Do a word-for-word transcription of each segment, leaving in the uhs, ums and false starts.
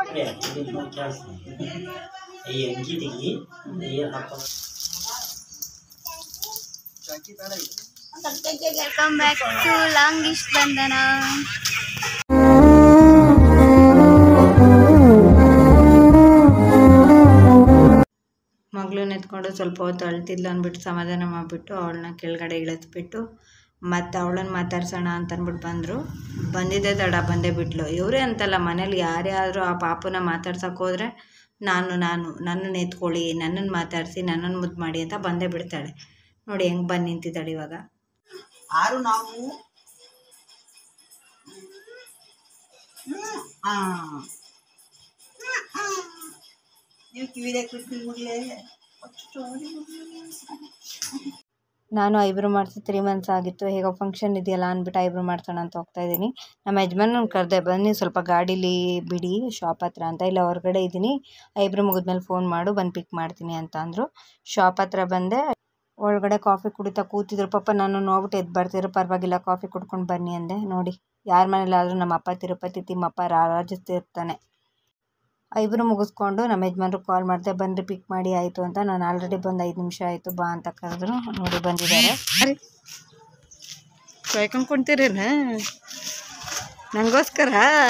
Welcome back to long ಇಷ್ಟ ಬಂಧನ. ಮಗಳನ್ನ ಎತ್ಕೊಂಡು ಸ್ವಲ್ಪ ಹೊತ್ತು ಅಳ್ತಿದ್ಲು ಅಂದ್ಬಿಟ್ಟು ಸಮಾಧಾನ ಮಾಡಿಬಿಟ್ಟು ಅವಳನ್ನ ಕೆಳಗಡೆ ಇಳಿಸ್ಬಿಟ್ಟು ಮತ್ತು ಅವಳನ್ನ ಮಾತಾಡ್ಸೋಣ ಅಂತ ಅಂದ್ಬಿಟ್ಟು ಬಂದರು. ಬಂದಿದ್ದೆ ತಡ ಬಂದೇ ಬಿಟ್ಲು. ಇವರೇ ಅಂತಲ್ಲ, ಮನೇಲಿ ಯಾರ್ಯಾರು ಆ ಪಾಪನ ಮಾತಾಡ್ಸೋಕೆ ಹೋದರೆ ನಾನು ನಾನು ನನ್ನನ್ನು ಎತ್ಕೊಳ್ಳಿ, ನನ್ನನ್ನು ಮಾತಾಡಿಸಿ, ನನ್ನನ್ನು ಮುದ್ದು ಮಾಡಿ ಅಂತ ಬಂದೇ ಬಿಡ್ತಾಳೆ. ನೋಡಿ ಹೆಂಗೆ ಬಂದು ನಿಂತಿದ್ದಾಳೆ ಇವಾಗ. ಆರು ನಾವು ನೀವು ಕಿವಿದೆ ನಾನು ಐಬ್ರೋ ಮಾಡಿಸಿ ತ್ರೀ ಮಂತ್ಸ್ ಆಗಿತ್ತು. ಹೇಗೋ ಫಂಕ್ಷನ್ ಇದೆಯಲ್ಲ ಅಂದ್ಬಿಟ್ಟು ಐಬ್ರೋ ಮಾಡ್ಸೋಣ ಅಂತ ಹೋಗ್ತಾ ಇದ್ದೀನಿ. ನಮ್ಮ ಯಜಮಾನ ಕರೆದೆ, ಬನ್ನಿ ಸ್ವಲ್ಪ ಗಾಡೀಲಿ ಬಿಡಿ ಶಾಪ್ ಹತ್ರ ಅಂತ. ಇಲ್ಲ ಹೊರಗಡೆ ಇದ್ದೀನಿ, ಐಬ್ರೋ ಮುಗಿದ್ಮೇಲೆ ಫೋನ್ ಮಾಡು, ಬಂದು ಪಿಕ್ ಮಾಡ್ತೀನಿ ಅಂತ ಅಂದರು. ಶಾಪ್ ಹತ್ರ ಬಂದೆ. ಒಳಗಡೆ ಕಾಫಿ ಕುಡಿತಾ ಕೂತಿದ್ರು. ಪಾಪ ನಾನು ನೋಡ್ಬಿಟ್ಟು ಎದ್ದು ಬರ್ತಿದ್ರು. ಪರವಾಗಿಲ್ಲ ಕಾಫಿ ಕುಡ್ಕೊಂಡು ಬನ್ನಿ ಅಂದೆ. ನೋಡಿ ಯಾರ ಮನೇಲಾದರೂ ನಮ್ಮ ಅಪ್ಪ ತಿರುಪತಿ ತಿಮ್ಮಪ್ಪ ರಾರಾಜಿಸ್ತಿರ್ತಾನೆ. ಐಬ್ರೋ ಮುಗಿಸ್ಕೊಂಡು ನಮ್ಮ ಯಜಮಾನ್ರು ಕಾಲ್ ಮಾಡಿದೆ, ಬಂದು ಪಿಕ್ ಮಾಡಿ ಆಯಿತು ಅಂತ. ನಾನು ಆಲ್ರೆಡಿ ಬಂದು ಐದು ನಿಮಿಷ ಆಯಿತು ಬಾ ಅಂತ ಕರೆದ್ರು. ನೋಡಿ ಬಂದಿದ್ದಾರೆ. ಕಾಯ್ಕೊಂಡು ಕುಂತೀರೇನ ನನಗೋಸ್ಕರ?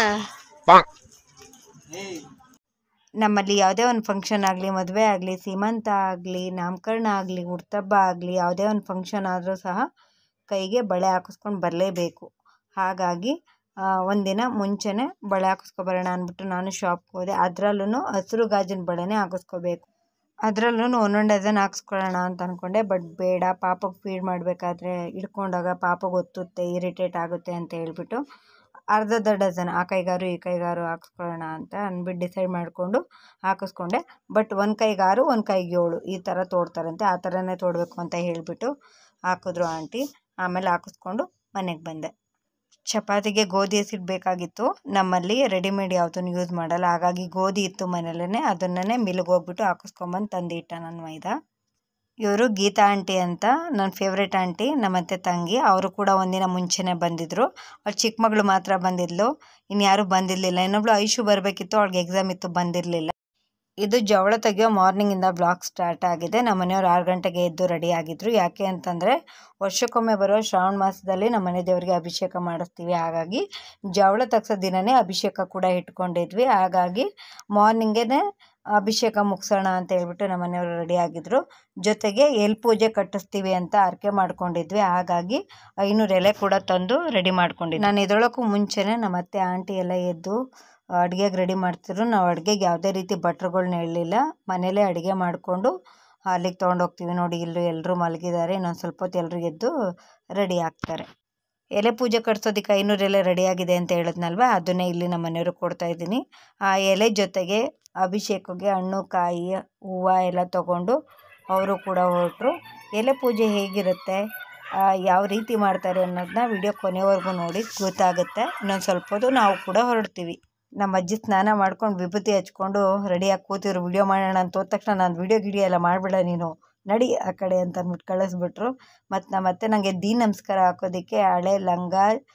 ನಮ್ಮಲ್ಲಿ ಯಾವುದೇ ಒಂದು ಫಂಕ್ಷನ್ ಆಗಲಿ, ಮದುವೆ ಆಗಲಿ, ಸೀಮಂತ ಆಗಲಿ, ನಾಮಕರಣ ಆಗಲಿ, ಹುಟ್ಟುಹಬ್ಬ ಆಗಲಿ, ಯಾವುದೇ ಒಂದು ಫಂಕ್ಷನ್ ಆದರೂ ಸಹ ಕೈಗೆ ಬಳೆ ಹಾಕಿಸ್ಕೊಂಡು ಬರಲೇಬೇಕು. ಹಾಗಾಗಿ ಒಂದಿನ ಮುಂಚೆನೇ ಬಳೆ ಹಾಕಿಸ್ಕೊಬರೋಣ ಅಂದ್ಬಿಟ್ಟು ನಾನು ಶಾಪ್ಗೆ ಹೋದೆ. ಅದರಲ್ಲೂ ಹಸಿರು ಗಾಜಿನ ಬಳೆನೇ ಹಾಕಿಸ್ಕೋಬೇಕು. ಅದರಲ್ಲೂ ಒಂದೊಂದು ಡಜನ್ ಹಾಕ್ಸ್ಕೊಳ್ಳೋಣ ಅಂತ ಅಂದ್ಕೊಂಡೆ. ಬಟ್ ಬೇಡ, ಪಾಪಗೆ ಫೀಡ್ ಮಾಡಬೇಕಾದ್ರೆ ಹಿಡ್ಕೊಂಡಾಗ ಪಾಪಗೆ ಒತ್ತುತ್ತೆ, ಇರಿಟೇಟ್ ಆಗುತ್ತೆ ಅಂತ ಹೇಳ್ಬಿಟ್ಟು ಅರ್ಧದ ಡಜನ್ ಆ ಕೈಗಾರು ಈ ಕೈಗಾರು ಹಾಕ್ಸ್ಕೊಳ್ಳೋಣ ಅಂತ ಅಂದ್ಬಿಟ್ಟು ಡಿಸೈಡ್ ಮಾಡಿಕೊಂಡು ಹಾಕಿಸ್ಕೊಂಡೆ. ಬಟ್ ಒಂದು ಕೈಗಾರು ಒಂದು ಕೈಗೆ ಏಳು ಈ ಥರ ತೋಡ್ತಾರಂತೆ, ಆ ಥರನೇ ತೋಡಬೇಕು ಅಂತ ಹೇಳಿಬಿಟ್ಟು ಹಾಕಿದ್ರು ಆಂಟಿ. ಆಮೇಲೆ ಹಾಕಿಸ್ಕೊಂಡು ಮನೆಗೆ ಬಂದೆ. ಚಪಾತಿಗೆ ಗೋಧಿ ಹಸಿಟ್ಟು ಬೇಕಾಗಿತ್ತು. ನಮ್ಮಲ್ಲಿ ರೆಡಿಮೇಡ್ ಯಾವುದನ್ನು ಯೂಸ್ ಮಾಡಲ್ಲ. ಹಾಗಾಗಿ ಗೋಧಿ ಇತ್ತು ಮನೆಯಲ್ಲೇ, ಅದನ್ನೇ ಮಿಲ್ಗೆ ಹೋಗ್ಬಿಟ್ಟು ಹಾಕಿಸ್ಕೊಂಬಂದು ತಂದಿಟ್ಟ ನನ್ನ ಮೈದಾ. ಇವರು ಗೀತಾ ಆಂಟಿ ಅಂತ, ನನ್ನ ಫೇವ್ರೇಟ್ ಆಂಟಿ, ನಮ್ಮತ್ತೆ ತಂಗಿ. ಅವರು ಕೂಡ ಒಂದಿನ ಮುಂಚೆನೇ ಬಂದಿದ್ದರು. ಅವ್ಳು ಚಿಕ್ಕ ಮಗಳು ಮಾತ್ರ ಬಂದಿದ್ಲು, ಇನ್ಯಾರೂ ಬಂದಿರಲಿಲ್ಲ. ಇನ್ನೊಬ್ಳು ಐಶು ಬರಬೇಕಿತ್ತು, ಅವಳಿಗೆ ಎಕ್ಸಾಮ್ ಇತ್ತು, ಬಂದಿರಲಿಲ್ಲ. ಇದು ಜವಳ ತೆಗೆಯೋ ಮಾರ್ನಿಂಗಿಂದ ಬ್ಲಾಗ್ ಸ್ಟಾರ್ಟ್ ಆಗಿದೆ. ನಮ್ಮ ಮನೆಯವ್ರು ಆರು ಗಂಟೆಗೆ ಎದ್ದು ರೆಡಿ ಆಗಿದ್ರು. ಯಾಕೆ ಅಂತಂದರೆ ವರ್ಷಕ್ಕೊಮ್ಮೆ ಬರೋ ಶ್ರಾವಣ ಮಾಸದಲ್ಲಿ ನಮ್ಮ ಮನೆ ದೇವರಿಗೆ ಅಭಿಷೇಕ ಮಾಡಿಸ್ತೀವಿ. ಹಾಗಾಗಿ ಜವಳ ತೆಗ್ಸೋ ದಿನವೇ ಅಭಿಷೇಕ ಕೂಡ ಇಟ್ಕೊಂಡಿದ್ವಿ. ಹಾಗಾಗಿ ಮಾರ್ನಿಂಗೇ ಅಭಿಷೇಕ ಮುಗಿಸೋಣ ಅಂತ ಹೇಳ್ಬಿಟ್ಟು ನಮ್ಮ ಮನೆಯವರು ರೆಡಿ ಆಗಿದ್ರು. ಜೊತೆಗೆ ಎಲ್ಲಿ ಪೂಜೆ ಕಟ್ಟಿಸ್ತೀವಿ ಅಂತ ಅರ್ಕೆ ಮಾಡ್ಕೊಂಡಿದ್ವಿ. ಹಾಗಾಗಿ ಐನೂರು ಎಲೆ ಕೂಡ ತಂದು ರೆಡಿ ಮಾಡ್ಕೊಂಡಿದ್ವಿ. ನಾನು ಎದೊಳಕ್ಕೂ ಮುಂಚೆನೇ ನಮ್ಮ ಅತ್ತೆ ಆಂಟಿ ಎಲ್ಲ ಎದ್ದು ಅಡುಗೆಗೆ ರೆಡಿ ಮಾಡ್ತಿದ್ರು. ನಾವು ಅಡುಗೆಗೆ ಯಾವುದೇ ರೀತಿ ಭಟ್ರುಗಳ್ನ ಹೇಳಲಿಲ್ಲ, ಮನೇಲೇ ಅಡುಗೆ ಮಾಡಿಕೊಂಡು ಅಲ್ಲಿಗೆ ತೊಗೊಂಡೋಗ್ತೀವಿ. ನೋಡಿ ಇಲ್ಲೂ ಎಲ್ಲರೂ ಮಲಗಿದ್ದಾರೆ. ಇನ್ನೊಂದು ಸ್ವಲ್ಪ ಹೊತ್ತು ಎಲ್ಲರೂ ಎದ್ದು ರೆಡಿ ಆಗ್ತಾರೆ. ಎಲೆ ಪೂಜೆ ಕಟ್ಸೋದಕ್ಕೆ ಐನೂರು ಎಲೆ ರೆಡಿಯಾಗಿದೆ ಅಂತ ಹೇಳಿದ್ನಲ್ವ, ಅದನ್ನೇ ಇಲ್ಲಿ ನಮ್ಮ ಮನೆಯವರು ಕೊಡ್ತಾಯಿದ್ದೀನಿ. ಆ ಎಲೆ ಜೊತೆಗೆ ಅಭಿಷೇಕಕ್ಕೆ ಹಣ್ಣು ಕಾಯಿ ಹೂವು ಎಲ್ಲ ತೊಗೊಂಡು ಅವರು ಕೂಡ ಹೊರಟರು. ಎಲೆ ಪೂಜೆ ಹೇಗಿರುತ್ತೆ, ಯಾವ ರೀತಿ ಮಾಡ್ತಾರೆ ಅನ್ನೋದನ್ನ ವಿಡಿಯೋ ಕೊನೆವರೆಗೂ ನೋಡಿ ಗೊತ್ತಾಗುತ್ತೆ. ಇನ್ನೊಂದು ಸ್ವಲ್ಪ ಹೊತ್ತು ನಾವು ಕೂಡ ಹೊರಡ್ತೀವಿ. ನಮ್ಮ ಅಜ್ಜಿ ಸ್ನಾನ ಮಾಡ್ಕೊಂಡು ವಿಭೂತಿ ಹಚ್ಕೊಂಡು ರೆಡಿಯಾಗಿ ಕೂತಿದ್ರು. ವಿಡಿಯೋ ಮಾಡೋಣ ಅಂತ ಹೋದ ತಕ್ಷಣ ನಾನು ವಿಡಿಯೋ ಗಿಡಿಯೋ ಎಲ್ಲ ಮಾಡಬೇಡ ನೀನು, ನಡಿ ಆ ಕಡೆ ಅಂತ ಅಂದ್ಬಿಟ್ಟು ಕಳಿಸ್ಬಿಟ್ರು. ಮತ್ತು ನಮ್ಮ ಅತ್ತೆ ನನಗೆ ದಿ ನಮಸ್ಕಾರ ಹಾಕೋದಕ್ಕೆ ಹಳೆ ಲಂಗ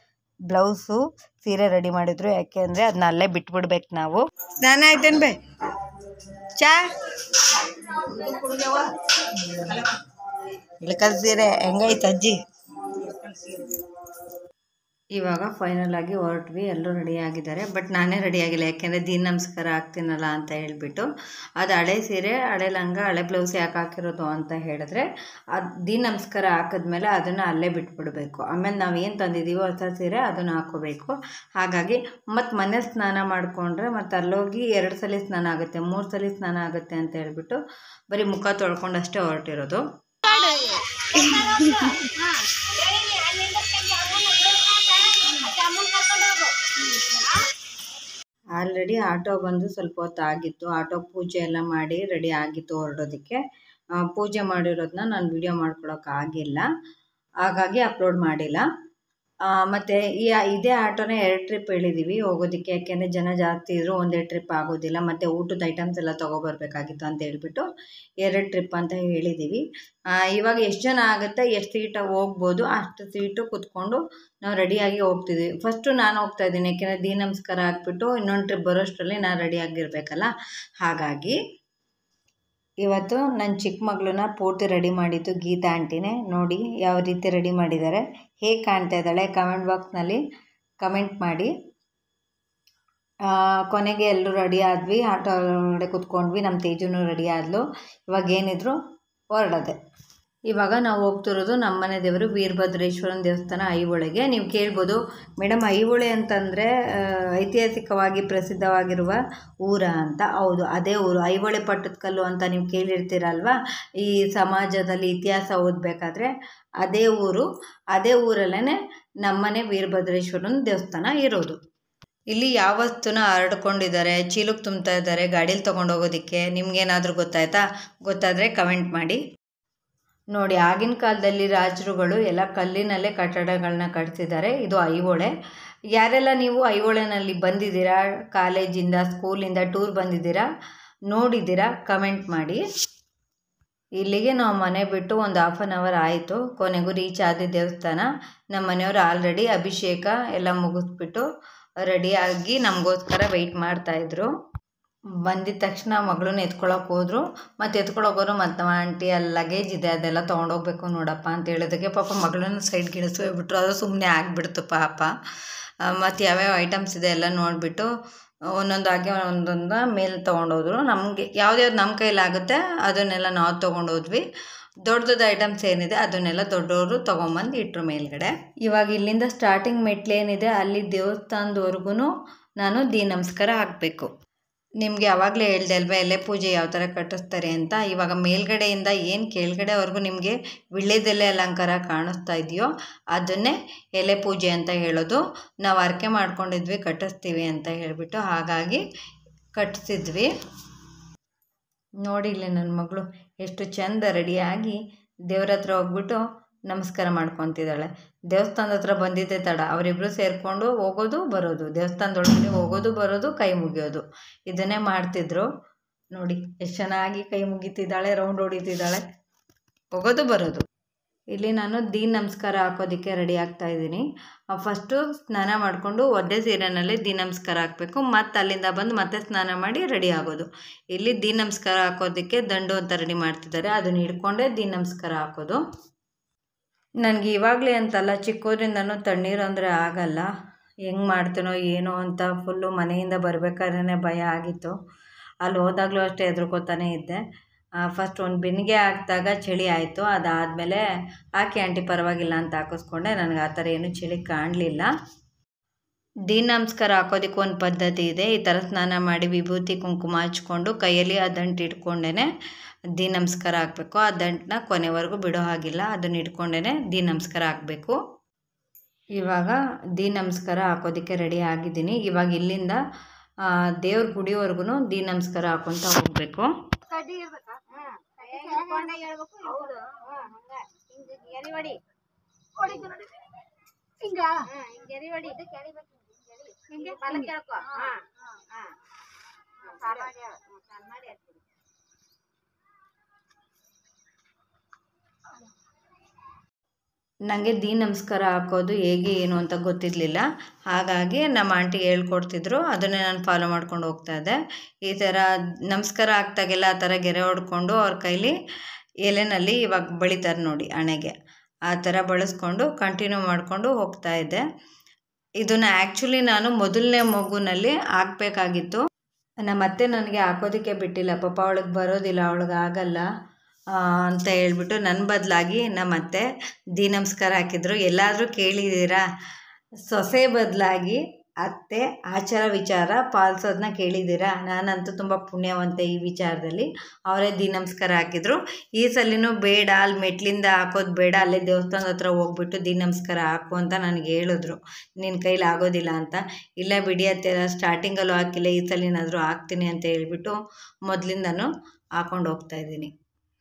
ಬ್ಲೌಸು ಸೀರೆ ರೆಡಿ ಮಾಡಿದ್ರು. ಯಾಕೆ ಅಂದರೆ ಅದನ್ನ ಅಲ್ಲೇ ಬಿಟ್ಬಿಡ್ಬೇಕು ನಾವು. ಸ್ನಾನ ಆಯ್ತೇನು ಬೇ ಚಾ ಇಳ್ಕಲ್ ಸೀರೆ ಹೆಂಗೈತೆ ಅಜ್ಜಿ? ಇವಾಗ ಫೈನಲ್ ಆಗಿ ಹೊರಟ್ವಿ. ಎಲ್ಲರೂ ರೆಡಿ ಆಗಿದ್ದಾರೆ. ಬಟ್ ನಾನೇ ರೆಡಿ ಆಗಿಲ್ಲ, ಯಾಕೆಂದರೆ ದೀನ ನಮಸ್ಕಾರ ಆಗ್ತೀನಲ್ಲ ಅಂತ ಹೇಳಿಬಿಟ್ಟು. ಅದು ಹಳೆ ಸೀರೆ ಹಳೆ ಲಂಗ ಹಳೆ ಬ್ಲೌಸ್ ಯಾಕೆ ಹಾಕಿರೋದು ಅಂತ ಹೇಳಿದ್ರೆ, ಅದು ದೀನ ನಮಸ್ಕಾರ ಹಾಕಿದ್ಮೇಲೆ ಅದನ್ನು ಅಲ್ಲೇ ಬಿಟ್ಬಿಡಬೇಕು. ಆಮೇಲೆ ನಾವು ಏನು ತಂದಿದ್ದೀವೋ ಹೊಸ ಸೀರೆ ಅದನ್ನು ಹಾಕೋಬೇಕು. ಹಾಗಾಗಿ ಮತ್ತು ಮನೆ ಸ್ನಾನ ಮಾಡಿಕೊಂಡ್ರೆ ಮತ್ತು ಅಲ್ಲೋಗಿ ಎರಡು ಸಲ ಸ್ನಾನ ಆಗುತ್ತೆ, ಮೂರು ಸಲ ಸ್ನಾನ ಆಗುತ್ತೆ ಅಂತ ಹೇಳ್ಬಿಟ್ಟು ಬರೀ ಮುಖ ತೊಳ್ಕೊಂಡಷ್ಟೇ ಹೊರಟಿರೋದು. ಆಲ್ರೆಡಿ ಆಟೋ ಬಂದು ಸ್ವಲ್ಪ ಹೊತ್ತು ಆಗಿತ್ತು. ಆಟೋ ಪೂಜೆ ಎಲ್ಲ ಮಾಡಿ ರೆಡಿ ಆಗಿತ್ತು ಹೊರಡೋದಕ್ಕೆ. ಪೂಜೆ ಮಾಡಿರೋದನ್ನ ನಾನು ವಿಡಿಯೋ ಮಾಡ್ಕೊಳಕ್ಕೆ ಆಗಿಲ್ಲ, ಹಾಗಾಗಿ ಅಪ್ಲೋಡ್ ಮಾಡಿಲ್ಲ. ಮತ್ತು ಈ ಇದೇ ಆಟೋನೇ ಎರಡು ಟ್ರಿಪ್ ಹೇಳಿದ್ದೀವಿ ಹೋಗೋದಕ್ಕೆ, ಯಾಕೆಂದರೆ ಜನ ಜಾಸ್ತಿ ಇದ್ದರೂ ಒಂದೇ ಟ್ರಿಪ್ ಆಗೋದಿಲ್ಲ, ಮತ್ತು ಊಟದ ಐಟಮ್ಸ್ ಎಲ್ಲ ತೊಗೊಬರ್ಬೇಕಾಗಿತ್ತು ಅಂತ ಹೇಳ್ಬಿಟ್ಟು ಎರಡು ಟ್ರಿಪ್ ಅಂತ ಹೇಳಿದ್ದೀವಿ. ಇವಾಗ ಎಷ್ಟು ಜನ ಆಗುತ್ತೆ, ಎಷ್ಟು ಸೀಟಾಗಿ ಹೋಗ್ಬೋದು ಅಷ್ಟು ಸೀಟು ಕೂತ್ಕೊಂಡು ನಾವು ರೆಡಿಯಾಗಿ ಹೋಗ್ತಿದ್ದೀವಿ. ಫಸ್ಟು ನಾನು ಹೋಗ್ತಾ ಇದ್ದೀನಿ, ಯಾಕೆಂದರೆ ದೀ ನಮಸ್ಕಾರ ಹಾಕ್ಬಿಟ್ಟು ಇನ್ನೊಂದು ಟ್ರಿಪ್ ಬರೋಷ್ಟರಲ್ಲಿ ನಾನು ರೆಡಿಯಾಗಿರ್ಬೇಕಲ್ಲ. ಹಾಗಾಗಿ ಇವತ್ತು ನನ್ನ ಚಿಕ್ಕ ಮಗಳನ್ನ ಪೂರ್ತಿ ರೆಡಿ ಮಾಡಿದ್ದು ಗೀತಾ ಆಂಟಿನೇ. ನೋಡಿ ಯಾವ ರೀತಿ ರೆಡಿ ಮಾಡಿದ್ದಾರೆ, ಹೇಗೆ ಕಾಣ್ತಾ ಇದ್ದಾಳೆ ಕಮೆಂಟ್ ಬಾಕ್ಸ್ನಲ್ಲಿ ಕಮೆಂಟ್ ಮಾಡಿ. ಕೊನೆಗೆ ಎಲ್ಲರೂ ರೆಡಿ ಆದ್ವಿ, ಆಟೋ ಒಳಗಡೆ ಕೂತ್ಕೊಂಡ್ವಿ, ನಮ್ಮ ತೇಜುನು ರೆಡಿ ಆದ್ಲು. ಇವಾಗ ಏನಿದ್ರು ಹೊರಡದೆ. ಇವಾಗ ನಾವು ಹೋಗ್ತಿರೋದು ನಮ್ಮನೆ ದೇವರು ವೀರಭದ್ರೇಶ್ವರನ ದೇವಸ್ಥಾನ ಐಹೊಳೆಗೆ. ನೀವು ಕೇಳ್ಬೋದು, ಮೇಡಮ್ ಐಹೊಳೆ ಅಂತಂದರೆ ಐತಿಹಾಸಿಕವಾಗಿ ಪ್ರಸಿದ್ಧವಾಗಿರುವ ಊರ ಅಂತ. ಹೌದು, ಅದೇ ಊರು. ಐಹೊಳೆ ಪಟ್ಟದಕಲ್ಲು ಅಂತ ನೀವು ಕೇಳಿರ್ತೀರಲ್ವ, ಈ ಸಮಾಜದಲ್ಲಿ ಇತಿಹಾಸ ಓದಬೇಕಾದ್ರೆ ಅದೇ ಊರು. ಅದೇ ಊರಲ್ಲೇ ನಮ್ಮನೆ ವೀರಭದ್ರೇಶ್ವರನ ದೇವಸ್ಥಾನ ಇರೋದು. ಇಲ್ಲಿ ಯಾವ ವಸ್ತುನ ಹರಡ್ಕೊಂಡಿದ್ದಾರೆ, ಚೀಲಕ್ಕೆ ತುಂಬ್ತಾ ಇದ್ದಾರೆ ಗಾಡೀಲಿ ತೊಗೊಂಡು ಹೋಗೋದಕ್ಕೆ, ನಿಮ್ಗೇನಾದರೂ ಗೊತ್ತಾಯ್ತಾ? ಗೊತ್ತಾದರೆ ಕಮೆಂಟ್ ಮಾಡಿ. ನೋಡಿ, ಆಗಿನ ಕಾಲದಲ್ಲಿ ರಾಜರುಗಳು ಎಲ್ಲ ಕಲ್ಲಿನಲ್ಲೇ ಕಟ್ಟಡಗಳನ್ನ ಕಟ್ತಿದ್ದಾರೆ. ಇದು ಐಹೊಳೆ. ಯಾರೆಲ್ಲ ನೀವು ಐಹೊಳೆನಲ್ಲಿ ಬಂದಿದ್ದೀರಾ, ಕಾಲೇಜಿಂದ ಸ್ಕೂಲಿಂದ ಟೂರ್ ಬಂದಿದ್ದೀರಾ, ನೋಡಿದ್ದೀರಾ, ಕಮೆಂಟ್ ಮಾಡಿ. ಇಲ್ಲಿಗೆ ನಾವು ಮನೆ ಬಿಟ್ಟು ಒಂದು ಹಾಫ್ ಆನ್ ಅವರ್ ಆಯಿತು, ಕೊನೆಗೂ ರೀಚ್ ಆದ ದೇವಸ್ಥಾನ. ನಮ್ಮ ಮನೆಯವರು ಆಲ್ರೆಡಿ ಅಭಿಷೇಕ ಎಲ್ಲ ಮುಗಿಸ್ಬಿಟ್ಟು ರೆಡಿಯಾಗಿ ನಮಗೋಸ್ಕರ ವೆಯ್ಟ್ ಮಾಡ್ತಾಯಿದ್ರು. ಬಂದಿದ್ದ ತಕ್ಷಣ ಮಗಳನ್ನ ಎತ್ಕೊಳಕ್ಕೆ ಹೋದರು. ಮತ್ತು ಎತ್ಕೊಳೋಗೋರು ಮತ್ತು ನಮ್ಮ ಆಂಟಿ ಅಲ್ಲಿ ಲಗೇಜ್ ಇದೆ ಅದೆಲ್ಲ ತೊಗೊಂಡೋಗ್ಬೇಕು ನೋಡಪ್ಪ ಅಂತ ಹೇಳಿದಕ್ಕೆ ಪಾಪ ಮಗಳನ್ನ ಸೈಡ್ಗೆ ಇಳಿಸೋಗ್ಬಿಟ್ರು. ಅದು ಸುಮ್ಮನೆ ಆಗಿಬಿಡ್ತು ಪಾಪ. ಮತ್ತು ಯಾವ್ಯಾವ ಐಟಮ್ಸ್ ಇದೆ ಎಲ್ಲ ನೋಡಿಬಿಟ್ಟು ಒಂದೊಂದಾಗಿ ಒಂದೊಂದು ಮೇಲೆ ತೊಗೊಂಡೋದ್ರು. ನಮಗೆ ಯಾವ್ದ್ಯಾವ್ದು ನಮ್ಮ ಕೈಲಾಗುತ್ತೆ ಅದನ್ನೆಲ್ಲ ನಾವು ತೊಗೊಂಡೋದ್ವಿ. ದೊಡ್ಡ ದೊಡ್ಡ ಐಟಮ್ಸ್ ಏನಿದೆ ಅದನ್ನೆಲ್ಲ ದೊಡ್ಡವರು ತೊಗೊಂಬಂದು ಇಟ್ಟರು ಮೇಲ್ಗಡೆ. ಇವಾಗ ಇಲ್ಲಿಂದ ಸ್ಟಾರ್ಟಿಂಗ್ ಮೆಟ್ಲೇನಿದೆ ಅಲ್ಲಿ ದೇವಸ್ಥಾನದವರೆಗೂ ನಾನು ದೀ ನಮಸ್ಕಾರ ಹಾಕಬೇಕು. ನಿಮಗೆ ಆವಾಗಲೇ ಹೇಳ್ದೆ ಅಲ್ವಾ ಎಲೆ ಪೂಜೆ ಯಾವ ಥರ ಕಟ್ಟಿಸ್ತಾರೆ ಅಂತ. ಇವಾಗ ಮೇಲ್ಗಡೆಯಿಂದ ಏನು ಕೆಳಗಡೆವರೆಗೂ ನಿಮಗೆ ವಿಳ್ಯದೆಲೆ ಅಲಂಕಾರ ಕಾಣಿಸ್ತಾ ಇದೆಯೋ ಅದನ್ನೇ ಎಲೆ ಪೂಜೆ ಅಂತ ಹೇಳೋದು. ನಾವು ಹರಕೆ ಮಾಡ್ಕೊಂಡಿದ್ವಿ ಕಟ್ಟಿಸ್ತೀವಿ ಅಂತ ಹೇಳಿಬಿಟ್ಟು, ಹಾಗಾಗಿ ಕಟ್ಟಿಸಿದ್ವಿ. ನೋಡಿ ಇಲ್ಲಿ ನನ್ನ ಮಗಳು ಎಷ್ಟು ಚೆಂದ ರೆಡಿಯಾಗಿ ದೇವ್ರ ಹತ್ರ ಹೋಗ್ಬಿಟ್ಟು ನಮಸ್ಕಾರ ಮಾಡ್ಕೊತಿದ್ದಾಳೆ. ದೇವಸ್ಥಾನದ ಹತ್ರ ಬಂದಿದ್ದೆ ತಡ, ಅವರಿಬ್ಬರು ಸೇರಿಕೊಂಡು ಹೋಗೋದು ಬರೋದು, ದೇವಸ್ಥಾನದೊಳಗಡೆ ಹೋಗೋದು ಬರೋದು, ಕೈ ಮುಗಿಯೋದು, ಇದನ್ನೇ ಮಾಡ್ತಿದ್ರು. ನೋಡಿ ಎಷ್ಟು ಚೆನ್ನಾಗಿ ಕೈ ಮುಗಿತಿದ್ದಾಳೆ, ರೌಂಡ್ ಹೊಡಿತಿದ್ದಾಳೆ, ಹೋಗೋದು ಬರೋದು. ಇಲ್ಲಿ ನಾನು ದೀ ನಮಸ್ಕಾರ ಹಾಕೋದಕ್ಕೆ ರೆಡಿ ಆಗ್ತಾ ಇದ್ದೀನಿ. ಫಸ್ಟು ಸ್ನಾನ ಮಾಡಿಕೊಂಡು ಒದ್ದೆ ಸೀರೆನಲ್ಲಿ ದೀ ನಮಸ್ಕಾರ ಹಾಕಬೇಕು, ಮತ್ತು ಅಲ್ಲಿಂದ ಬಂದು ಮತ್ತೆ ಸ್ನಾನ ಮಾಡಿ ರೆಡಿ ಆಗೋದು. ಇಲ್ಲಿ ದೀ ನಮಸ್ಕಾರ ಹಾಕೋದಕ್ಕೆ ದಂಡು ಅಂತ ರೆಡಿ ಮಾಡ್ತಿದ್ದಾರೆ, ಅದನ್ನ ಹಿಡ್ಕೊಂಡೇ ದೀ ನಮಸ್ಕಾರ ಹಾಕೋದು. ನನಗೆ ಇವಾಗಲೇ ಅಂತಲ್ಲ, ಚಿಕ್ಕೋದ್ರಿಂದನೂ ತಣ್ಣೀರು ಅಂದರೆ ಆಗಲ್ಲ. ಹೆಂಗೆ ಮಾಡ್ತೀನೋ ಏನೋ ಅಂತ ಫುಲ್ಲು ಮನೆಯಿಂದ ಬರಬೇಕಾದ್ರೆ ಭಯ ಆಗಿತ್ತು. ಅಲ್ಲಿ ಹೋದಾಗಲೂ ಅಷ್ಟೇ ಹೆದರ್ಕೋತಾನೆ ಇದ್ದೆ. ಫಸ್ಟ್ ಒಂದು ಬೆನ್ನಿಗೆ ಹಾಕಿದಾಗ ಚಳಿ ಆಯಿತು, ಅದಾದಮೇಲೆ ಹಾಕಿ ಆಂಟಿ ಪರವಾಗಿಲ್ಲ ಅಂತ ಹಾಕಿಸ್ಕೊಂಡೆ. ನನಗೆ ಆ ಥರ ಏನೂ ಚಳಿ ಕಾಣಲಿಲ್ಲ. ದೀ ನಮಸ್ಕಾರ ಹಾಕೋದಕ್ಕೆ ಒಂದು ಪದ್ಧತಿ ಇದೆ. ಈ ಥರ ಸ್ನಾನ ಮಾಡಿ ವಿಭೂತಿ ಕುಂಕುಮ ಹಚ್ಕೊಂಡು ಕೈಯಲ್ಲಿ ಆ ದಂಟು ಇಟ್ಕೊಂಡೇ ದೀ ನಮಸ್ಕಾರ ಹಾಕಬೇಕು. ಆ ದಂಟನ್ನ ಕೊನೆವರೆಗೂ ಬಿಡೋ ಹಾಗಿಲ್ಲ, ಅದನ್ನ ಇಟ್ಕೊಂಡೇ ದೀ ನಮಸ್ಕಾರ ಹಾಕಬೇಕು. ಇವಾಗ ದೀ ನಮಸ್ಕಾರ ಹಾಕೋದಕ್ಕೆ ರೆಡಿ ಆಗಿದ್ದೀನಿ. ಇವಾಗ ಇಲ್ಲಿಂದ ದೇವ್ರ ಗುಡಿವರೆಗೂ ದೀ ನಮಸ್ಕಾರ ಹಾಕೊತ ಹೋಗಬೇಕು. ನನಗೆ ದೀ ನಮಸ್ಕಾರ ಹಾಕೋದು ಹೇಗೆ ಏನು ಅಂತ ಗೊತ್ತಿರಲಿಲ್ಲ. ಹಾಗಾಗಿ ನಮ್ಮ ಆಂಟಿ ಹೇಳ್ಕೊಡ್ತಿದ್ರು, ಅದನ್ನೇ ನಾನು ಫಾಲೋ ಮಾಡ್ಕೊಂಡು ಹೋಗ್ತಾ ಇದ್ದೆ. ಈ ಥರ ನಮಸ್ಕಾರ ಆಗ್ತಾಗೆಲ್ಲ ಆ ಥರ ಗೆರೆ ಹೊಡ್ಕೊಂಡು ಅವ್ರ ಕೈಲಿ ಎಲೆನಲ್ಲಿ ಇವಾಗ ಬಳಿತಾರೆ ನೋಡಿ ಹಣೆಗೆ, ಆ ಥರ ಬಳಸ್ಕೊಂಡು ಕಂಟಿನ್ಯೂ ಮಾಡಿಕೊಂಡು ಹೋಗ್ತಾ ಇದ್ದೆ. ಇದನ್ನು ಆ್ಯಕ್ಚುಲಿ ನಾನು ಮೊದಲನೇ ಮಗುನಲ್ಲಿ ಹಾಕಬೇಕಾಗಿತ್ತು. ನಮ್ಮ ಅತ್ತೆ ನನಗೆ ಹಾಕೋದಕ್ಕೆ ಬಿಟ್ಟಿಲ್ಲ, ಪಾಪ ಅವಳಿಗೆ ಬರೋದಿಲ್ಲ, ಅವಳಿಗೆ ಆಗಲ್ಲ ಅಂತ ಹೇಳ್ಬಿಟ್ಟು ನನ್ನ ಬದಲಾಗಿ ನಮ್ಮ ಅತ್ತೆ ದೀ ನಮಸ್ಕಾರ ಹಾಕಿದ್ರು. ಎಲ್ಲಾದರೂ ಕೇಳಿದ್ದೀರಾ, ಸೊಸೆ ಬದಲಾಗಿ ಅತ್ತೆ ಆಚಾರ ವಿಚಾರ ಪಾಲಿಸೋದನ್ನ ಕೇಳಿದ್ದೀರಾ? ನಾನಂತೂ ತುಂಬ ಪುಣ್ಯವಂತೆ ಈ ವಿಚಾರದಲ್ಲಿ. ಅವರೇ ದೀ ನಮಸ್ಕಾರ ಹಾಕಿದ್ರು. ಈ ಸಲಿನೂ ಬೇಡ, ಅಲ್ಲಿ ಮೆಟ್ಲಿಂದ ಹಾಕೋದು ಬೇಡ, ಅಲ್ಲೇ ದೇವಸ್ಥಾನದ ಹತ್ರ ಹೋಗ್ಬಿಟ್ಟು ದೀ ನಮಸ್ಕಾರ ಹಾಕು ಅಂತ ನನಗೆ ಹೇಳಿದ್ರು. ನಿನ್ನ ಕೈಲಿ ಆಗೋದಿಲ್ಲ ಅಂತ. ಇಲ್ಲ ಬಿಡಿ ಅತ್ತೆ, ಸ್ಟಾರ್ಟಿಂಗಲ್ಲೂ ಹಾಕಿಲ್ಲ, ಈ ಸಲಿನಾದರೂ ಹಾಕ್ತೀನಿ ಅಂತ ಹೇಳ್ಬಿಟ್ಟು ಮೊದಲಿಂದನೂ ಹಾಕೊಂಡು ಹೋಗ್ತಾಯಿದ್ದೀನಿ.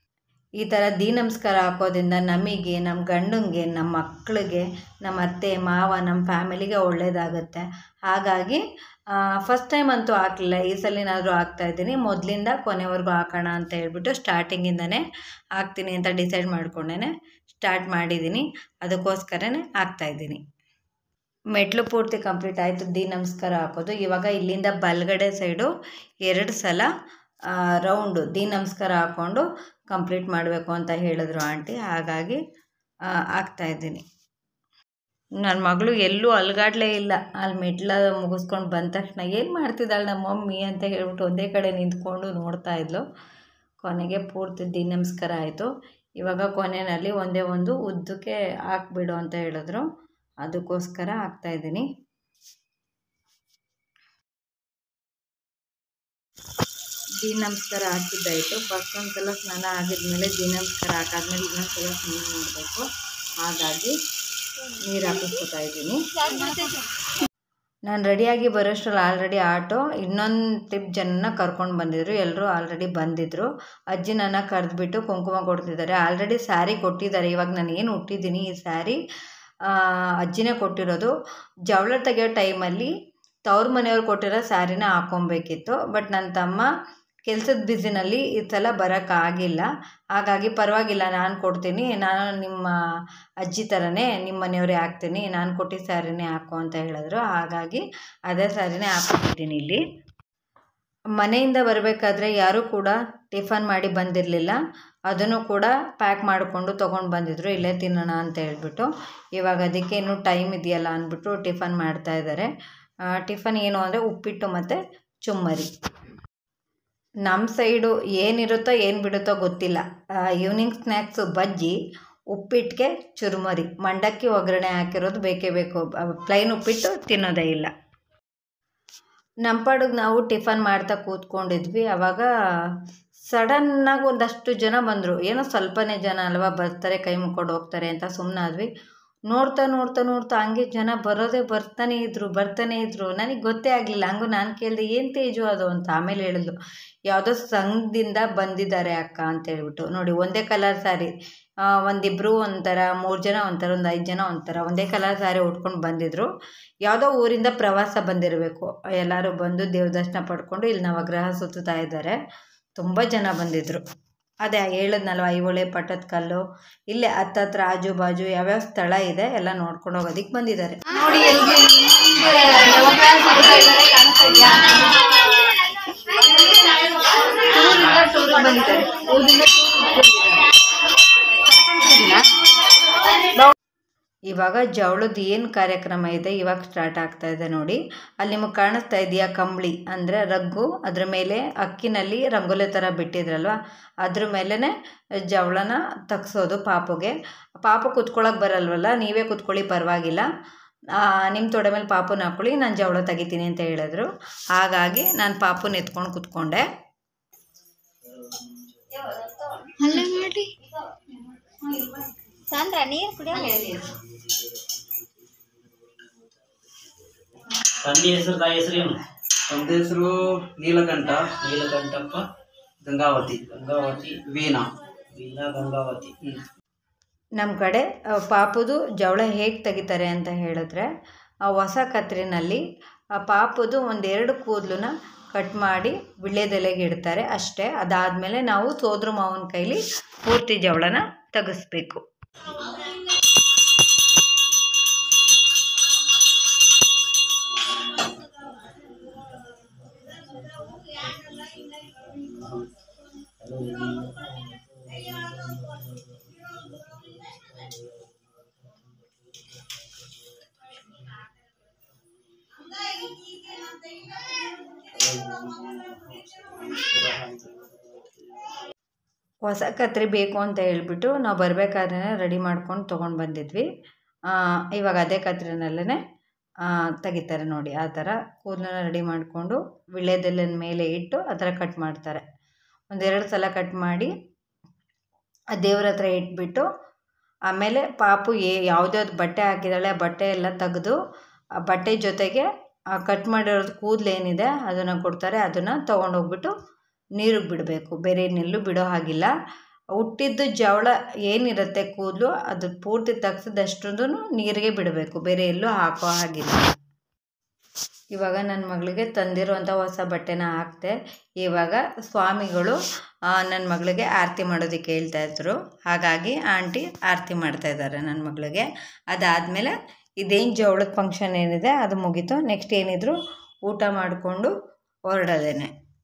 ಈ ಥರ ದಿ ನಮಸ್ಕಾರ ಹಾಕೋದ್ರಿಂದ ನಮಗೆ, ನಮ್ಮ ಗಂಡಂಗೆ, ನಮ್ಮ ಮಕ್ಕಳಿಗೆ, ನಮ್ಮ ಅತ್ತೆ ಮಾವ, ನಮ್ಮ ಫ್ಯಾಮಿಲಿಗೆ ಒಳ್ಳೆಯದಾಗುತ್ತೆ. ಹಾಗಾಗಿ ಫಸ್ಟ್ ಟೈಮ್ ಅಂತೂ ಹಾಕಲಿಲ್ಲ, ಈ ಸಲಿನಾದರೂ ಹಾಕ್ತಾಯಿದ್ದೀನಿ. ಮೊದಲಿಂದ ಕೊನೆವರೆಗೂ ಹಾಕೋಣ ಅಂತ ಹೇಳ್ಬಿಟ್ಟು ಸ್ಟಾರ್ಟಿಂಗಿಂದನೇ ಹಾಕ್ತೀನಿ ಅಂತ ಡಿಸೈಡ್ ಮಾಡ್ಕೊಂಡೇ ಸ್ಟಾರ್ಟ್ ಮಾಡಿದ್ದೀನಿ. ಅದಕ್ಕೋಸ್ಕರನೇ ಹಾಕ್ತಾಯಿದ್ದೀನಿ. ಮೆಟ್ಲು ಪೂರ್ತಿ ಕಂಪ್ಲೀಟ್ ಆಯಿತು ದಿ ನಮಸ್ಕಾರ ಹಾಕೋದು. ಇವಾಗ ಇಲ್ಲಿಂದ ಬಲಗಡೆ ಸೈಡು ಎರಡು ಸಲ ರೌಂಡು ದಿ ನಮಸ್ಕಾರ ಹಾಕ್ಕೊಂಡು ಕಂಪ್ಲೀಟ್ ಮಾಡಬೇಕು ಅಂತ ಹೇಳಿದ್ರು ಆಂಟಿ. ಹಾಗಾಗಿ ಹಾಕ್ತಾಯಿದ್ದೀನಿ. ನನ್ನ ಮಗಳು ಎಲ್ಲೂ ಅಲ್ಗಾಡಲೇ ಇಲ್ಲ. ಅಲ್ಲಿ ಮೆಟ್ಲ ಮುಗಿಸ್ಕೊಂಡು ಬಂದ ತಕ್ಷಣ ಏನು ಮಾಡ್ತಿದ್ದಾಳೆ ನಮ್ಮ ಮಮ್ಮಿ ಅಂತ ಹೇಳ್ಬಿಟ್ಟು ಒಂದೇ ಕಡೆ ನಿಂತ್ಕೊಂಡು ನೋಡ್ತಾ ಇದ್ಲು. ಕೊನೆಗೆ ಪೂರ್ತಿ ದಿ ನಮಸ್ಕಾರ ಆಯಿತು. ಇವಾಗ ಕೊನೆಯಲ್ಲಿ ಒಂದೇ ಒಂದು ಉದ್ದಕ್ಕೆ ಹಾಕ್ಬಿಡು ಅಂತ ಹೇಳಿದ್ರು. ಅದಕ್ಕೋಸ್ಕರ ಹಾಕ್ತಾಯಿದ್ದೀನಿ. ದಿ ನಮಸ್ಕಾರ ಹಾಕಿದ್ದಾಯಿತು. ಫಸ್ಟ್ ಒಂದು ಸಲ ಸ್ನಾನ ಆಗಿದ್ಮೇಲೆ ದಿ ನಮಸ್ಕಾರ ಹಾಕಾದ್ಮೇಲೆ ಇನ್ನೊಂದು ಸಲ ಸ್ನಾನ ಮಾಡಬೇಕು. ಹಾಗಾಗಿ ನೀರು ಹಾಕಿಸ್ಕೊತಾ ಇದ್ದೀನಿ. ನಾನು ರೆಡಿಯಾಗಿ ಬರೋಷ್ಟರಲ್ಲಿ ಆಲ್ರೆಡಿ ಆಟೋ ಇನ್ನೊಂದು ಟ್ರಿಪ್ ಜನ ಕರ್ಕೊಂಡು ಬಂದಿದ್ರು. ಎಲ್ಲರೂ ಆಲ್ರೆಡಿ ಬಂದಿದ್ದರು. ಅಜ್ಜಿ ನನ್ನ ಕರೆದ್ಬಿಟ್ಟು ಕುಂಕುಮ ಕೊಡ್ತಿದ್ದಾರೆ. ಆಲ್ರೆಡಿ ಸ್ಯಾರಿ ಕೊಟ್ಟಿದ್ದಾರೆ. ಇವಾಗ ನಾನು ಏನು ಹುಟ್ಟಿದ್ದೀನಿ ಈ ಸ್ಯಾರಿ ಅಜ್ಜಿನೇ ಕೊಟ್ಟಿರೋದು. ಜವಳ ತೆಗೆಯೋ ಟೈಮಲ್ಲಿ ತವ್ರ ಮನೆಯವ್ರು ಕೊಟ್ಟಿರೋ ಸ್ಯಾರಿನ ಹಾಕ್ಕೊಬೇಕಿತ್ತು. ಬಟ್ ನನ್ನ ತಮ್ಮ ಕೆಲಸದ ಬ್ಯುಸಿನಲ್ಲಿ ಈ ಸಲ ಬರೋಕ್ಕಾಗಿಲ್ಲ. ಹಾಗಾಗಿ ಪರವಾಗಿಲ್ಲ, ನಾನು ಕೊಡ್ತೀನಿ, ನಾನು ನಿಮ್ಮ ಅಜ್ಜಿ ಥರನೇ ನಿಮ್ಮ ಮನೆಯವರೇ ಹಾಕ್ತೀನಿ, ನಾನು ಕೊಟ್ಟಿದ್ದ ಸ್ಯಾರಿನೇ ಹಾಕು ಅಂತ ಹೇಳಿದ್ರು. ಹಾಗಾಗಿ ಅದೇ ಸ್ಯಾರಿನೇ ಹಾಕ್ಕೊಟ್ಟಿದ್ದೀನಿ. ಇಲ್ಲಿ ಮನೆಯಿಂದ ಬರಬೇಕಾದ್ರೆ ಯಾರೂ ಕೂಡ ಟಿಫನ್ ಮಾಡಿ ಬಂದಿರಲಿಲ್ಲ. ಅದನ್ನು ಕೂಡ ಪ್ಯಾಕ್ ಮಾಡಿಕೊಂಡು ತೊಗೊಂಡು ಬಂದಿದ್ರು, ಇಲ್ಲೇ ತಿನ್ನೋಣ ಅಂತ ಹೇಳ್ಬಿಟ್ಟು. ಇವಾಗ ಅದಕ್ಕೆ ಇನ್ನೂ ಟೈಮ್ ಇದೆಯಲ್ಲ ಅಂದ್ಬಿಟ್ಟು ಟಿಫನ್ ಮಾಡ್ತಾಯಿದ್ದಾರೆ. ಟಿಫನ್ ಏನು ಅಂದರೆ ಉಪ್ಪಿಟ್ಟು ಮತ್ತು ಚುಮ್ಮರಿ. ನಮ್ಮ ಸೈಡು ಏನಿರುತ್ತೋ ಏನು ಬಿಡುತ್ತೋ ಗೊತ್ತಿಲ್ಲ. ಈವ್ನಿಂಗ್ ಸ್ನ್ಯಾಕ್ಸು ಬಜ್ಜಿ, ಉಪ್ಪಿಟ್ಟಿಗೆ ಚುರುಮುರಿ, ಮಂಡಕ್ಕಿ ಒಗ್ಗರಣೆ ಹಾಕಿರೋದು ಬೇಕೇ ಬೇಕು. ಪ್ಲೈನ್ ಉಪ್ಪಿಟ್ಟು ತಿನ್ನೋದೇ ಇಲ್ಲ. ನಮ್ಮ ಪಾಡಿಗೆ ನಾವು ಟಿಫನ್ ಮಾಡ್ತಾ ಕೂತ್ಕೊಂಡಿದ್ವಿ. ಆವಾಗ ಸಡನ್ನಾಗಿ ಒಂದಷ್ಟು ಜನ ಬಂದರು. ಏನೋ ಸ್ವಲ್ಪನೇ ಜನ ಅಲ್ವಾ, ಬರ್ತಾರೆ ಕೈ ಮುಕ್ಕೊಂಡು ಹೋಗ್ತಾರೆ ಅಂತ ಸುಮ್ಮನಾದ್ವಿ. ನೋಡ್ತಾ ನೋಡ್ತಾ ನೋಡ್ತಾ ಹಂಗೆ ಜನ ಬರೋದೇ ಬರ್ತಾನೆ ಇದ್ದರು ಬರ್ತಾನೆ ಇದ್ದರು ನನಗೆ ಗೊತ್ತೇ ಆಗಲಿಲ್ಲ. ಹಂಗೂ ನಾನು ಕೇಳಿದೆ, ಏನು ತೇಜು ಅದು ಅಂತ. ಆಮೇಲೆ ಹೇಳಿದ್ಲು, ಯಾವುದೋ ಸಂಘದಿಂದ ಬಂದಿದ್ದಾರೆ ಅಕ್ಕ ಅಂತ ಹೇಳ್ಬಿಟ್ಟು. ನೋಡಿ, ಒಂದೇ ಕಲರ್ ಸ್ಯಾರಿ, ಒಂದಿಬ್ಬರು ಒಂಥರ, ಮೂರು ಜನ ಒಂಥರ, ಒಂದು ಐದು ಜನ ಒಂಥರ ಒಂದೇ ಕಲರ್ ಸ್ಯಾರಿ ಉಟ್ಕೊಂಡು ಬಂದಿದ್ದರು. ಯಾವುದೋ ಊರಿಂದ ಪ್ರವಾಸ ಬಂದಿರಬೇಕು. ಎಲ್ಲರೂ ಬಂದು ದೇವ್ರ ದರ್ಶನ ಪಡ್ಕೊಂಡು ಇಲ್ಲಿ ನವಗ್ರಹ ಸುತ್ತಾ ಇದ್ದಾರೆ. ತುಂಬ ಜನ ಬಂದಿದ್ದರು. ಅದೇ ಹೇಳಿದ್ನಲ್ವ, ಐಹೊಳೆ, ಪಟ್ಟದಕಲ್ಲು, ಇಲ್ಲೇ ಹತ್ತತ್ರ ಆಜು ಬಾಜು ಯಾವ್ಯಾವ ಸ್ಥಳ ಇದೆ ಎಲ್ಲ ನೋಡ್ಕೊಂಡು ಹೋಗೋದಕ್ಕೆ ಬಂದಿದ್ದಾರೆ. ನೋಡಿ, ಬಂದಿದ್ದಾರೆ. ಇವಾಗ ಜವಳದ ಏನು ಕಾರ್ಯಕ್ರಮ ಇದೆ ಇವಾಗ ಸ್ಟಾರ್ಟ್ ಆಗ್ತಾ ಇದೆ ನೋಡಿ. ಅಲ್ಲಿ ನಿಮಗೆ ಕಾಣಿಸ್ತಾ ಇದೆಯಾ ಕಂಬಳಿ ಅಂದರೆ ರಗ್ಗು, ಅದ್ರ ಮೇಲೆ ಅಕ್ಕಿನಲ್ಲಿ ರಂಗೋಲಿ ಥರ ಬಿಟ್ಟಿದ್ರಲ್ವ, ಅದ್ರ ಮೇಲೇ ಜವಳನ ತಗ್ಸೋದು ಪಾಪುಗೆ. ಪಾಪು ಕುತ್ಕೊಳ್ಳೋಕೆ ಬರಲ್ವಲ್ಲ, ನೀವೇ ಕುತ್ಕೊಳ್ಳಿ ಪರವಾಗಿಲ್ಲ, ನಿಮ್ಮ ತೊಡೆ ಮೇಲೆ ಪಾಪುನ ಹಾಕ್ಕೊಳ್ಳಿ, ನಾನು ಜವಳ ತೆಗಿತೀನಿ ಅಂತ ಹೇಳಿದ್ರು. ಹಾಗಾಗಿ ನಾನು ಪಾಪುನ ಎತ್ಕೊಂಡು ಕುತ್ಕೊಂಡೆ. ಸಾಂದ್ರ ನೀರು ಕುಡಿಯೋ. ತಂದೆ ಹೆಸರು, ತಾಯಿ ಹೆಸರು ಏನು? ತಂದೆ ಹೆಸರು ನೀಲಕಂಠ, ನೀಲಕಂಠಪ್ಪ, ಗಂಗಾವತಿ, ಗಂಗಾವತಿ, ವೀಣಾ, ವೀಣಾ, ಗಂಗಾವತಿ. ನಮ್ಮ ಕಡೆ ಪಾಪುದು ಜವಳ ಹೇಗೆ ತೆಗಿತಾರೆ ಅಂತ ಹೇಳಿದ್ರೆ, ಹೊಸ ಕತ್ರಿನಲ್ಲಿ ಪಾಪುದು ಒಂದೆರಡು ಕೂದಲನ್ನ ಕಟ್ ಮಾಡಿ ವಿಳ್ಯದೆಲೆಗೆ ಇಡ್ತಾರೆ ಅಷ್ಟೇ. ಅದಾದಮೇಲೆ ನಾವು ಸೋದ್ರ ಮಾವನ ಕೈಲಿ ಪೂರ್ತಿ ಜವಳನ ತೆಗಿಸ್ಬೇಕು. ಹೊಸ ಕತ್ರಿ ಬೇಕು ಅಂತ ಹೇಳ್ಬಿಟ್ಟು ನಾವು ಬರಬೇಕಾದ್ರೆ ರೆಡಿ ಮಾಡ್ಕೊಂಡು ತೊಗೊಂಡು ಬಂದಿದ್ವಿ. ಇವಾಗ ಅದೇ ಕತ್ರಿನಲ್ಲೇ ತೆಗಿತಾರೆ ನೋಡಿ. ಆ ಥರ ಕೂದಲನ್ನ ರೆಡಿ ಮಾಡಿಕೊಂಡು ವಿಳ್ಯದೆಲೆನ ಮೇಲೆ ಇಟ್ಟು ಆ ಥರ ಕಟ್ ಮಾಡ್ತಾರೆ. ಒಂದೆರಡು ಸಲ ಕಟ್ ಮಾಡಿ ಆ ದೇವ್ರ ಹತ್ರ ಇಟ್ಬಿಟ್ಟು, ಆಮೇಲೆ ಪಾಪು ಏ ಯಾವುದ್ಯಾವ್ದು ಬಟ್ಟೆ ಹಾಕಿದ್ದಾಳೆ ಆ ಬಟ್ಟೆ ಎಲ್ಲ ತೆಗೆದು ಆ ಬಟ್ಟೆ ಜೊತೆಗೆ ಆ ಕಟ್ ಮಾಡಿರೋದು ಕೂದಲೇನಿದೆ ಅದನ್ನು ಕೊಡ್ತಾರೆ. ಅದನ್ನು ತೊಗೊಂಡೋಗ್ಬಿಟ್ಟು ನೀರಿಗೆ ಬಿಡಬೇಕು, ಬೇರೆ ಇನ್ನೆಲ್ಲೂ ಬಿಡೋ ಹಾಗಿಲ್ಲ. ಹುಟ್ಟಿದ್ದು ಜವಳ ಏನಿರುತ್ತೆ ಕೂದಲು ಅದು ಪೂರ್ತಿ ತೆಗ್ಸಿದಷ್ಟೊಂದು ನೀರಿಗೆ ಬಿಡಬೇಕು, ಬೇರೆ ಎಲ್ಲೂ ಹಾಕೋ ಹಾಗಿಲ್ಲ. ಇವಾಗ ನನ್ನ ಮಗಳಿಗೆ ತಂದಿರುವಂಥ ಹೊಸ ಬಟ್ಟೆನ ಹಾಕ್ತೆ. ಇವಾಗ ಸ್ವಾಮಿಗಳು ನನ್ನ ಮಗಳಿಗೆ ಆರತಿ ಮಾಡೋದಕ್ಕೆ ಹೇಳ್ತಾಯಿದ್ರು, ಹಾಗಾಗಿ ಆಂಟಿ ಆರತಿ ಮಾಡ್ತಾಯಿದ್ದಾರೆ ನನ್ನ ಮಗಳಿಗೆ. ಅದಾದಮೇಲೆ ಇದೇನು ಜವಳದ ಫಂಕ್ಷನ್ ಏನಿದೆ ಅದು ಮುಗೀತು. ನೆಕ್ಸ್ಟ್ ಏನಿದ್ರು ಊಟ ಮಾಡಿಕೊಂಡು ಹೊರಡೋದೇನೆ.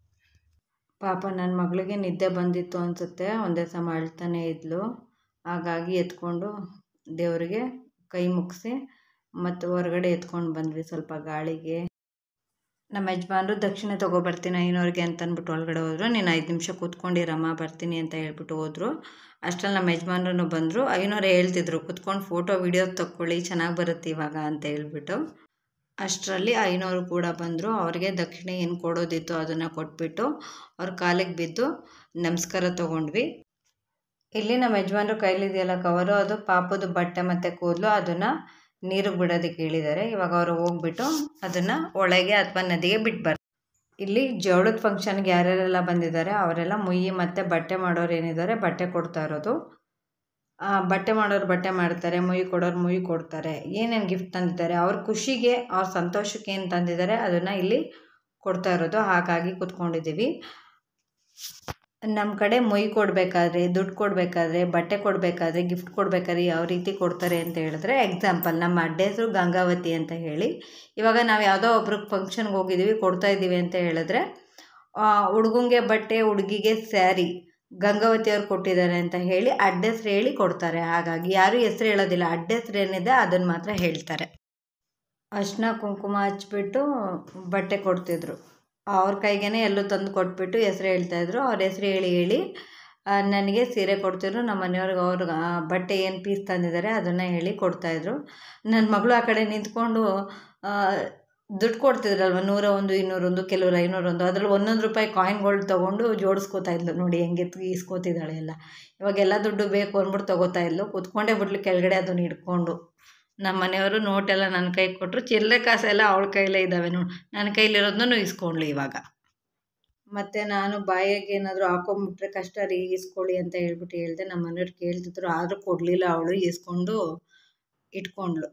ಪಾಪ ನನ್ನ ಮಗಳಿಗೆ ನಿದ್ದೆ ಬಂದಿತ್ತು ಅನಿಸುತ್ತೆ, ಒಂದೇ ಸಮ ಅಳ್ತಾನೆ ಇದ್ಲು. ಹಾಗಾಗಿ ಎತ್ಕೊಂಡು ದೇವರಿಗೆ ಕೈ ಮುಗಿಸಿ ಮತ್ತು ಹೊರಗಡೆ ಎತ್ಕೊಂಡು ಬಂದ್ವಿ ಸ್ವಲ್ಪ ಗಾಳಿಗೆ. ನಮ್ಮ ಯಜಮಾನ್ರು ದಕ್ಷಿಣೆ ತೊಗೊಬರ್ತೀನಿ ಐನೂರಿಗೆ ಅಂತ ಅಂದ್ಬಿಟ್ಟು ಒಳಗಡೆ ಹೋದರು. ನೀನು ಐದು ನಿಮಿಷ ಕೂತ್ಕೊಂಡಿರಮ್ಮ ಬರ್ತೀನಿ ಅಂತ ಹೇಳ್ಬಿಟ್ಟು ಹೋದರು. ಅಷ್ಟರಲ್ಲಿ ನಮ್ಮ ಯಜಮಾನ್ರೂ ಬಂದರು. ಐನೂರು ಹೇಳ್ತಿದ್ರು ಕೂತ್ಕೊಂಡು ಫೋಟೋ ವಿಡಿಯೋ ತಕ್ಕೊಳ್ಳಿ ಚೆನ್ನಾಗಿ ಬರುತ್ತೆ ಇವಾಗ ಅಂತ ಹೇಳ್ಬಿಟ್ಟು. ಅಷ್ಟರಲ್ಲಿ ಐನೂರು ಕೂಡ ಬಂದರು. ಅವ್ರಿಗೆ ದಕ್ಷಿಣೆ ಏನು ಕೊಡೋದಿತ್ತು ಅದನ್ನು ಕೊಟ್ಬಿಟ್ಟು ಅವ್ರ ಕಾಲಿಗೆ ಬಿದ್ದು ನಮಸ್ಕಾರ ತೊಗೊಂಡ್ವಿ. ಇಲ್ಲಿ ನಮ್ಮ ಯಜಮಾನ್ರು ಕೈಲಿದೆಯಲ್ಲ ಕವರು, ಅದು ಪಾಪದ ಬಟ್ಟೆ ಮತ್ತು ಕೂದಲು, ಅದನ್ನು ನೀರಿಗೆ ಬಿಡೋದಕ್ಕೆ ಹೇಳಿದ್ದಾರೆ. ಇವಾಗ ಅವರು ಹೋಗ್ಬಿಟ್ಟು ಅದನ್ನು ಒಳಗೆ ಅಥವಾ ನದಿಗೆ ಬಿಟ್ಬಾರ್ದು. ಇಲ್ಲಿ ಜವಳದ ಫಂಕ್ಷನ್ಗೆ ಯಾರ್ಯಾರೆಲ್ಲ ಬಂದಿದ್ದಾರೆ ಅವರೆಲ್ಲ ಮುಯ್ಯಿ ಮತ್ತು ಬಟ್ಟೆ ಮಾಡೋರು ಏನಿದ್ದಾರೆ ಬಟ್ಟೆ ಕೊಡ್ತಾ ಇರೋದು. ಬಟ್ಟೆ ಮಾಡೋರು ಬಟ್ಟೆ ಮಾಡ್ತಾರೆ, ಮುಯ್ಯಿ ಕೊಡೋರು ಮುಯ್ಯಿ ಕೊಡ್ತಾರೆ. ಏನೇನು ಗಿಫ್ಟ್ ತಂದಿದ್ದಾರೆ ಅವ್ರ ಖುಷಿಗೆ ಅವ್ರ ಸಂತೋಷಕ್ಕೆ ಏನು ತಂದಿದ್ದಾರೆ ಅದನ್ನು ಇಲ್ಲಿ ಕೊಡ್ತಾ ಇರೋದು. ಹಾಗಾಗಿ ಕೂತ್ಕೊಂಡಿದ್ದೀವಿ. ನಮ್ಮ ಕಡೆ ಮುಯ್ಯಿ ಕೊಡಬೇಕಾದ್ರೆ, ದುಡ್ಡು ಕೊಡಬೇಕಾದ್ರೆ, ಬಟ್ಟೆ ಕೊಡಬೇಕಾದ್ರೆ, ಗಿಫ್ಟ್ ಕೊಡಬೇಕಾದ್ರೆ ಯಾವ ರೀತಿ ಕೊಡ್ತಾರೆ ಅಂತ ಹೇಳಿದ್ರೆ, ಎಕ್ಸಾಂಪಲ್ ನಮ್ಮ ಅಡ್ಡ ಹೆಸರು ಗಂಗಾವತಿ ಅಂತ ಹೇಳಿ, ಇವಾಗ ನಾವು ಯಾವುದೋ ಒಬ್ರಿಗೆ ಫಂಕ್ಷನ್ಗೆ ಹೋಗಿದ್ದೀವಿ ಕೊಡ್ತಾ ಇದ್ದೀವಿ ಅಂತ ಹೇಳಿದ್ರೆ, ಹುಡುಗಂಗೆ ಬಟ್ಟೆ ಹುಡುಗಿಗೆ ಸ್ಯಾರಿ ಗಂಗಾವತಿಯವ್ರು ಕೊಟ್ಟಿದ್ದಾರೆ ಅಂತ ಹೇಳಿ ಅಡ್ಡ ಹೆಸ್ರು ಹೇಳಿ ಕೊಡ್ತಾರೆ. ಹಾಗಾಗಿ ಯಾರೂ ಹೆಸ್ರು ಹೇಳೋದಿಲ್ಲ, ಅಡ್ಡ ಹೆಸ್ರು ಏನಿದೆ ಅದನ್ನು ಮಾತ್ರ ಹೇಳ್ತಾರೆ. ಅರ್ಶಿನ ಕುಂಕುಮ ಹಚ್ಬಿಟ್ಟು ಬಟ್ಟೆ ಕೊಡ್ತಿದ್ರು. ಅವ್ರ ಕೈಗೇ ಎಲ್ಲೂ ತಂದು ಕೊಟ್ಬಿಟ್ಟು ಹೆಸ್ರು ಹೇಳ್ತಾಯಿದ್ರು. ಅವ್ರ ಹೆಸ್ರು ಹೇಳಿ ಹೇಳಿ ನನಗೆ ಸೀರೆ ಕೊಡ್ತಿದ್ರು. ನಮ್ಮ ಮನೆಯವ್ರಿಗೆ ಅವ್ರಿಗೆ ಬಟ್ಟೆ ಏನು ಪೀಸ್ ತಂದಿದ್ದಾರೆ ಅದನ್ನು ಹೇಳಿ ಕೊಡ್ತಾಯಿದ್ರು. ನನ್ನ ಮಗಳು ಆ ಕಡೆ ನಿಂತ್ಕೊಂಡು ದುಡ್ಡು ಕೊಡ್ತಿದ್ರಲ್ವ, ನೂರ ಒಂದು ಇನ್ನೂರೊಂದು ಕೆಲವರು ಐನೂರೊಂದು, ಅದರಲ್ಲಿ ಒಂದೊಂದು ರೂಪಾಯಿ ಕಾಯಿನ್ಗಳು ತೊಗೊಂಡು ಜೋಡಿಸ್ಕೋತಾ ಇದ್ಲು. ನೋಡಿ ಹೆಂಗೆ ಈಸ್ಕೋತಿದ್ದಾಳೆ ಎಲ್ಲ. ಇವಾಗೆಲ್ಲ ದುಡ್ಡು ಬೇಕು ಅಂದ್ಬಿಟ್ಟು ತೊಗೋತಾ ಇದ್ಲು. ಕೂತ್ಕೊಂಡೇ ಬಿಡ್ಲು ಕೆಳಗಡೆ ಅದನ್ನು ಹಿಡ್ಕೊಂಡು. ನಮ್ಮ ಮನೆಯವರು ನೋಟೆಲ್ಲ ನನ್ನ ಕೈಗೆ ಕೊಟ್ಟರು. ಚಿಲ್ಲರೆ ಕಾಸೆಲ್ಲ ಅವಳ ಕೈಲೇ ಇದ್ದಾವೆ ನೋಡಿ, ನನ್ನ ಕೈಲಿರೋದನ್ನು ಇಸ್ಕೊಂಡ್ಳು ಇವಾಗ. ಮತ್ತು ನಾನು ಬಾಯಿಗೆ ಏನಾದರೂ ಹಾಕೊಂಬಿಟ್ರೆ ಕಷ್ಟ ರೀ ಇಸ್ಕೊಳ್ಳಿ ಅಂತ ಹೇಳ್ಬಿಟ್ಟು ಹೇಳಿದೆ. ನಮ್ಮ ಮನೆಯವ್ರು ಕೇಳ್ತಿದ್ರು, ಆದರೂ ಕೊಡಲಿಲ್ಲ ಅವಳು, ಇಸ್ಕೊಂಡು ಇಟ್ಕೊಂಡ್ಳು.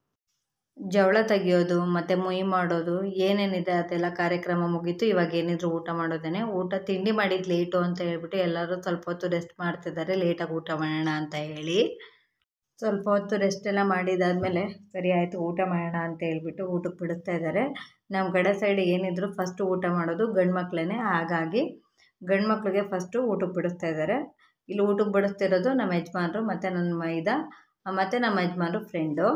ಜವಳ ತೆಗಿಯೋದು ಮತ್ತು ಮುಯಿ ಮಾಡೋದು ಏನೇನಿದೆ ಅದೆಲ್ಲ ಕಾರ್ಯಕ್ರಮ ಮುಗೀತು. ಇವಾಗ ಏನಿದ್ರು ಊಟ ಮಾಡೋದೇನೆ. ಊಟ ತಿಂಡಿ ಮಾಡಿದ್ದು ಲೇಟು ಅಂತ ಹೇಳ್ಬಿಟ್ಟು ಎಲ್ಲರೂ ಸ್ವಲ್ಪ ಹೊತ್ತು ರೆಸ್ಟ್ ಮಾಡ್ತಿದ್ದಾರೆ, ಲೇಟಾಗಿ ಊಟ ಮಾಡೋಣ ಅಂತ ಹೇಳಿ. ಸ್ವಲ್ಪ ಹೊತ್ತು ರೆಸ್ಟ್ ಎಲ್ಲ ಮಾಡಿದಾದಮೇಲೆ ಸರಿ ಆಯಿತು ಊಟ ಮಾಡೋಣ ಅಂತ ಹೇಳ್ಬಿಟ್ಟು ಊಟಕ್ಕೆ ಬಿಡಿಸ್ತಾ ಇದ್ದಾರೆ. ನಮ್ಮ ಕಡೆ ಸೈಡ್ ಏನಿದ್ರು ಫಸ್ಟು ಊಟ ಮಾಡೋದು ಗಂಡು ಮಕ್ಕಳೇ, ಹಾಗಾಗಿ ಗಂಡು ಮಕ್ಕಳಿಗೆ ಫಸ್ಟು ಊಟಕ್ಕೆ ಬಿಡಿಸ್ತಾ ಇದ್ದಾರೆ. ಇಲ್ಲಿ ಊಟಕ್ಕೆ ಬಿಡಿಸ್ತಿರೋದು ನಮ್ಮ ಯಜಮಾನ್ರು ಮತ್ತು ನನ್ನ ಮೈದ ಮತ್ತು ನಮ್ಮ ಯಜಮಾನ್ರು ಫ್ರೆಂಡು.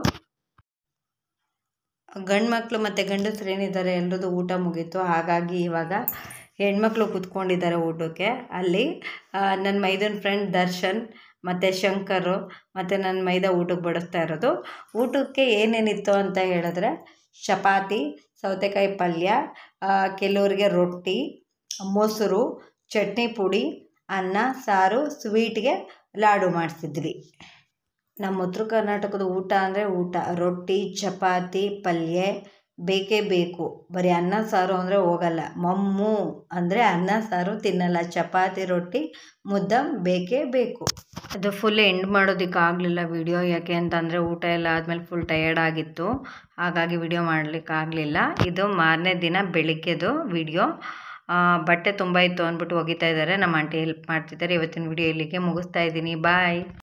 ಗಂಡು ಮಕ್ಕಳು ಮತ್ತು ಗಂಡಸರು ಏನಿದ್ದಾರೆ ಎಲ್ಲರದ್ದು ಊಟ ಮುಗೀತು. ಹಾಗಾಗಿ ಇವಾಗ ಹೆಣ್ಮಕ್ಳು ಕೂತ್ಕೊಂಡಿದ್ದಾರೆ ಊಟಕ್ಕೆ. ಅಲ್ಲಿ ನನ್ನ ಮೈದನ ಫ್ರೆಂಡ್ ದರ್ಶನ್ ಮತ್ತು ಶಂಕರು ಮತ್ತು ನನ್ನ ಮೈದ ಊಟಕ್ಕೆ ಬಡಿಸ್ತಾ ಇರೋದು. ಊಟಕ್ಕೆ ಏನೇನಿತ್ತು ಅಂತ ಹೇಳಿದ್ರೆ ಚಪಾತಿ, ಸೌತೆಕಾಯಿ ಪಲ್ಯ, ಕೆಲವರಿಗೆ ರೊಟ್ಟಿ, ಮೊಸರು, ಚಟ್ನಿ ಪುಡಿ, ಅನ್ನ ಸಾರು, ಸ್ವೀಟ್ಗೆ ಲಾಡು ಮಾಡಿಸಿದ್ವಿ. ನಮ್ಮ ಉತ್ತರ ಕರ್ನಾಟಕದ ಊಟ ಅಂದರೆ ಊಟ. ರೊಟ್ಟಿ, ಚಪಾತಿ, ಪಲ್ಯ ಬೇಕೇ ಬೇಕು. ಬರೀ ಅನ್ನ ಸಾರು ಅಂದರೆ ಹೋಗಲ್ಲ. ಮಮ್ಮು ಅಂದರೆ ಅನ್ನ ಸಾರು ತಿನ್ನಲ್ಲ, ಚಪಾತಿ ರೊಟ್ಟಿ ಮುದ್ದ ಬೇಕೇ ಬೇಕು. ಅದು ಫುಲ್ ಎಂಡ್ ಮಾಡೋದಕ್ಕೆ ಆಗಲಿಲ್ಲ ವಿಡಿಯೋ, ಯಾಕೆ ಅಂತಂದರೆ ಊಟ ಎಲ್ಲ ಆದಮೇಲೆ ಫುಲ್ ಟಯರ್ಡ್ ಆಗಿತ್ತು, ಹಾಗಾಗಿ ವಿಡಿಯೋ ಮಾಡಲಿಕ್ಕಾಗಲಿಲ್ಲ. ಇದು ಮಾರನೇ ದಿನ ಬೆಳಿಗ್ಗೆದು ವಿಡಿಯೋ. ಬಟ್ಟೆ ತುಂಬ ಇತ್ತು ಅಂದ್ಬಿಟ್ಟು ಒಗಿತಾ ಇದ್ದಾರೆ. ನಮ್ಮ ಆಂಟಿ ಹೆಲ್ಪ್ ಮಾಡ್ತಿದ್ದಾರೆ. ಇವತ್ತಿನ ವಿಡಿಯೋ ಇಲ್ಲಿಗೆ ಮುಗಿಸ್ತಾ ಇದ್ದೀನಿ. ಬಾಯ್.